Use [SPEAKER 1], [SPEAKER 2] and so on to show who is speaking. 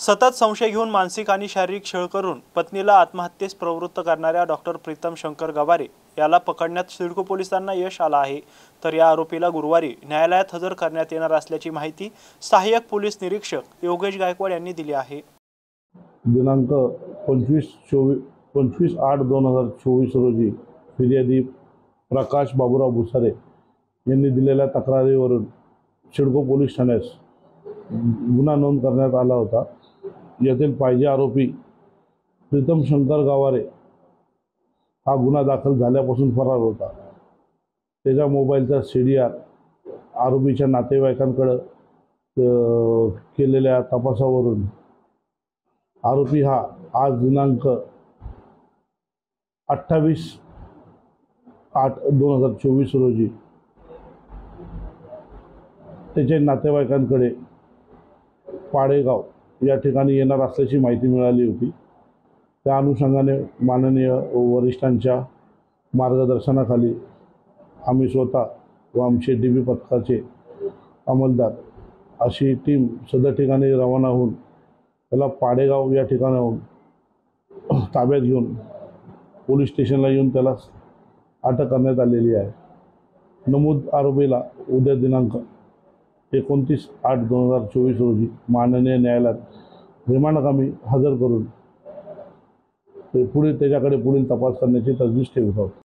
[SPEAKER 1] सतत संशय घेऊन मानसिक आणि शारीरिक छळ करून पत्नीला आत्महत्येस प्रवृत्त करणाऱ्या डॉक्टर प्रीतम शंकर गवारे याला पकडण्यात सिडको पोलिसांना यश आलं आहे। तर या आरोपीला गुरुवारी न्यायालयात हजर करण्यात येणार असल्याची माहिती सहाय्यक पोलीस निरीक्षक योगेश गायकवाड यांनी दिली आहे।
[SPEAKER 2] दिनांक 25/8/2024 रोजी फिर्यादी प्रकाश बाबूराव भुसारे यांनी दिलेल्या तक्रारीवरून सिडको पोलीस ठाण्यास गुन्हा नोंद करण्यात आला होता। यातील पाहिजे आरोपी प्रीतम शंकर गवारे हा गुन्हा दाखल झाल्यापासून फरार होता। त्याच्या मोबाईलचा CDR आरोपीच्या नातेवाईकांकडे केलेल्या तपासावरून आरोपी हा आज दिनांक 28/8/2024 रोजी त्याच्या नातेवाईकांकडे पाडेगाव या ठिकाणी येणार असल्याची माहिती मिळाली होती। त्या अनुषंगाने माननीय वरिष्ठांच्या मार्गदर्शनाखाली आम्ही स्वतः व आमचे DB पथकाचे अंमलदार अशी टीम सदर ठिकाणी रवाना होऊन त्याला पाडेगाव या ठिकाणाहून ताब्यात घेऊन पोलीस स्टेशनला येऊन त्याला अटक करण्यात आलेली आहे। नमूद आरोपीला उद्या दिनांक 29/8/2024 रोजी माननीय न्यायालयात रिमांडकामी हजर करून पुढील तपास करण्याची तजवीज ठेवत आहोत।